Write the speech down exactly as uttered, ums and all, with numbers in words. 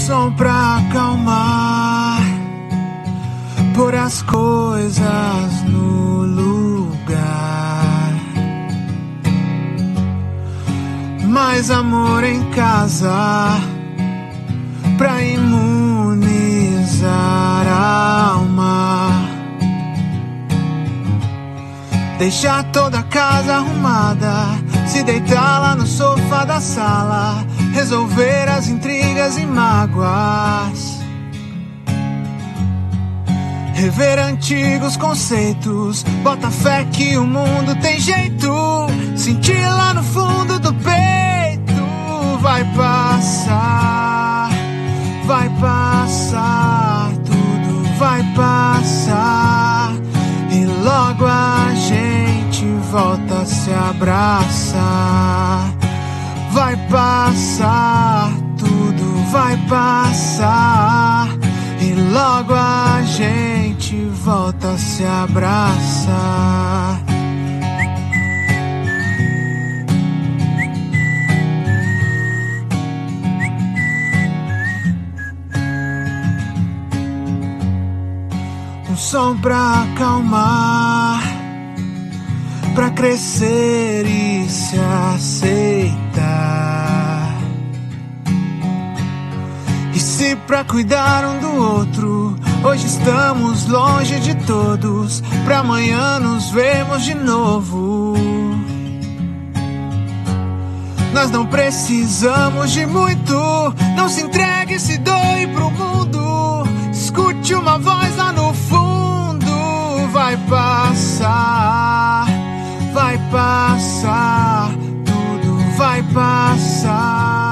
som pra acalmar, pôr as coisas no lugar. Mais amor em casa pra imunizar a alma. Deixar toda a casa arrumada, se deitar lá no sofá da sala, resolver as intrigas e mágoas. Rever antigos conceitos, bota fé que o mundo tem jeito. Sentir lá no fundo do peito, vai passar, vai passar, tudo vai passar. E logo a gente volta a se abraçar. Vai passar, tudo vai passar. E logo a gente volta a se abraçar. Um som pra acalmar, pra crescer e se aceitar. E se pra cuidar um do outro, hoje estamos longe de todos, pra amanhã nos vermos de novo. Nós não precisamos de muito, não se entregue, se doe pro mundo. Escute uma voz lá no fundo, vai passar, vai passar, tudo vai passar.